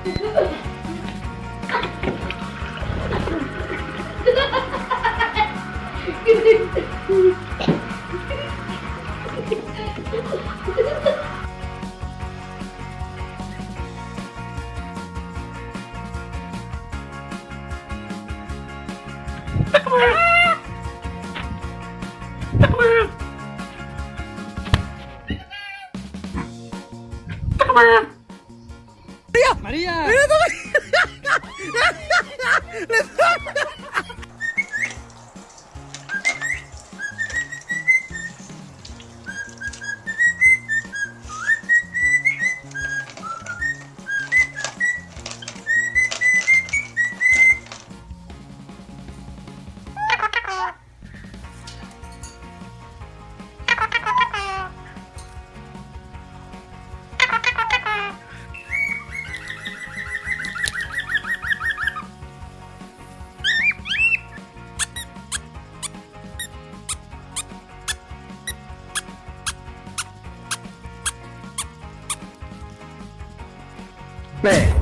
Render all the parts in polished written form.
María. 네.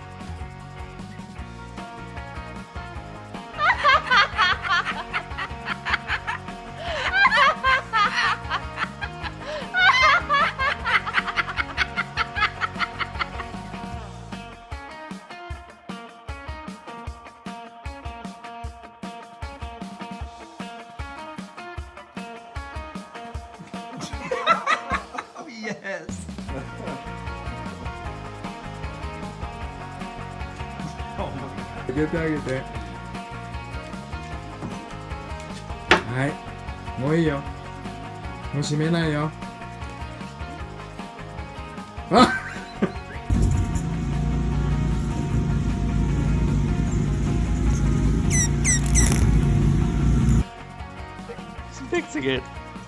Yes. Đưa tay cái thế. Đấy. Ngồi yêu. Ngồi xí mấy này yêu. He's fixing it.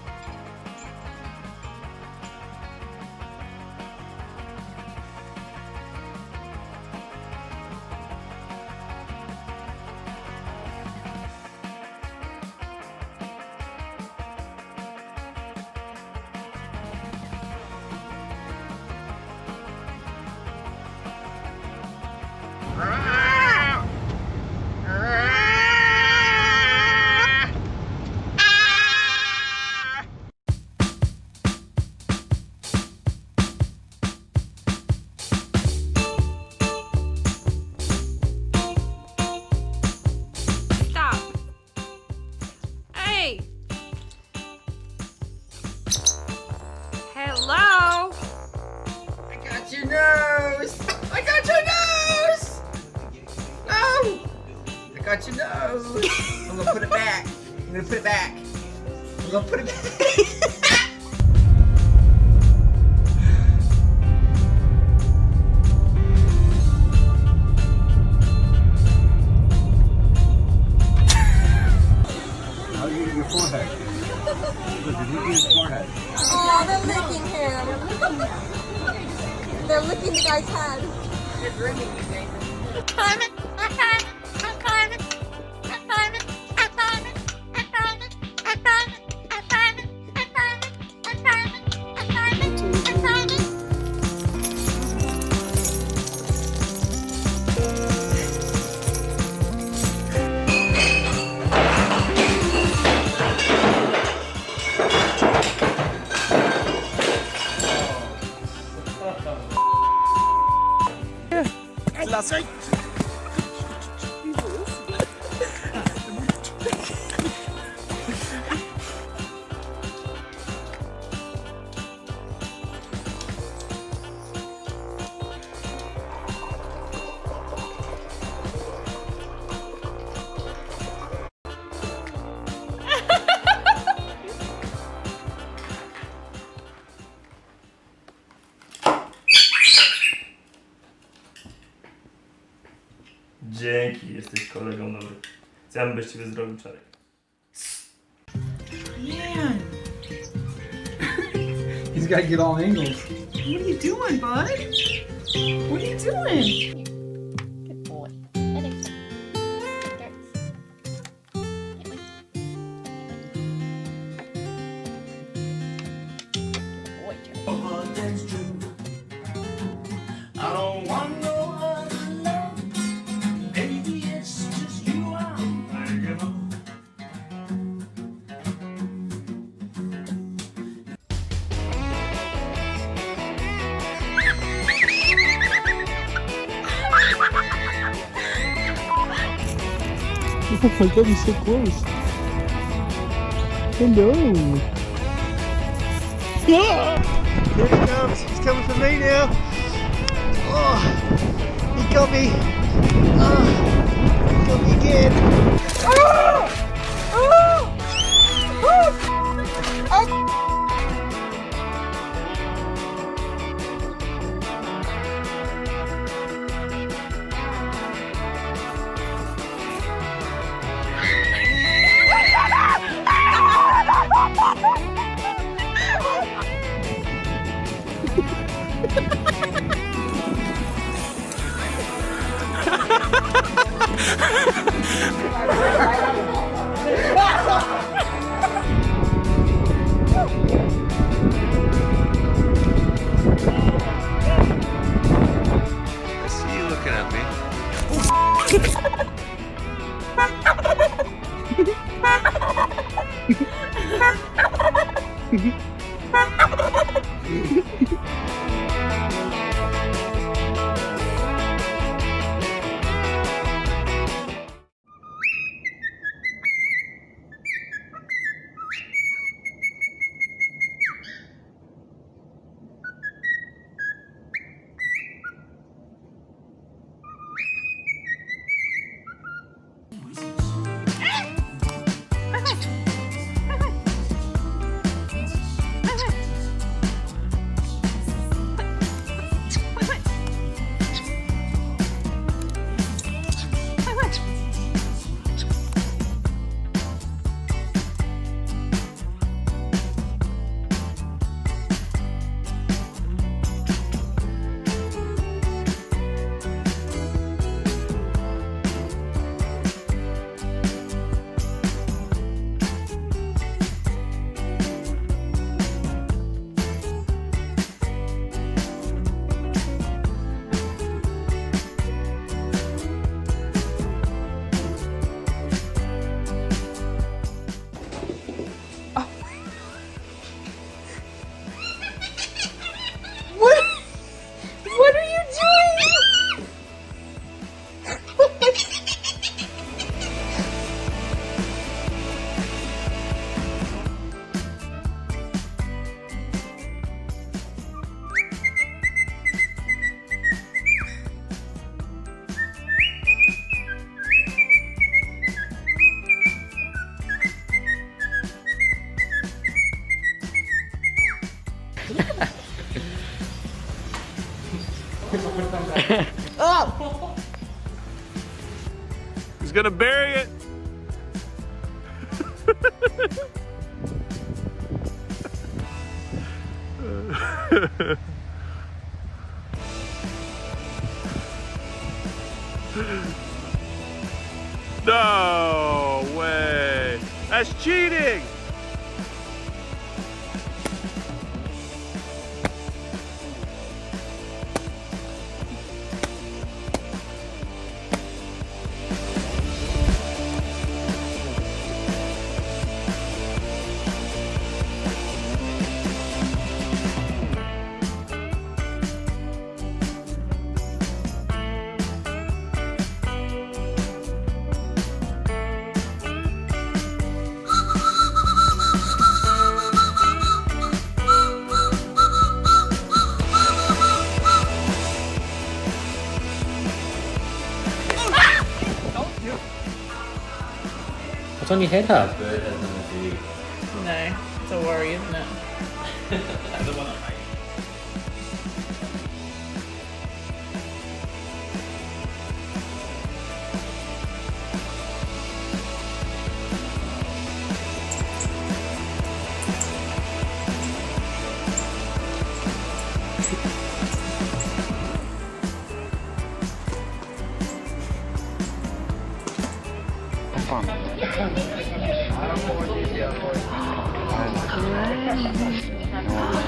Hello? I got your nose! I got your nose! No! I got your nose! I'm gonna put it back. I'm gonna put it back. I'm gonna put it back. How do you get your forehead? Look, you're licking his forehead. Oh, they're licking him. They're licking the guy's head. They're grooming you, Nathan. Climate. I'm climbing. I'm climbing. I'm climbing. I'm climbing. I'm climbing. I'm climbing. I'm climbing. I'm climbing. I'm climbing. I'm climbing. I'm climbing. La suite. Dzięki, jesteś kolegą dobry. Co ja bym bez ciebie zrobił, Czarek? Man, He's gotta get all angles. what are you doing, bud? What are you doing? Good boy. That is Good boy, Jerry. I don't want no other Oh my god, he's so close. Hello. Yeah! Here he comes. He's coming for me now. Oh, he got me. Oh, he got me again. Oh! Oh! Oh! Oh! I see you looking at me. What are you doing? Oh! He's gonna bury it. No way. That's cheating. What's on your head, Hub? No, it's a worry, isn't it?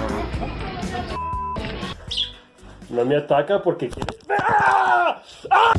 No me ataca porque quiere. ¡Ah! ¡Ah!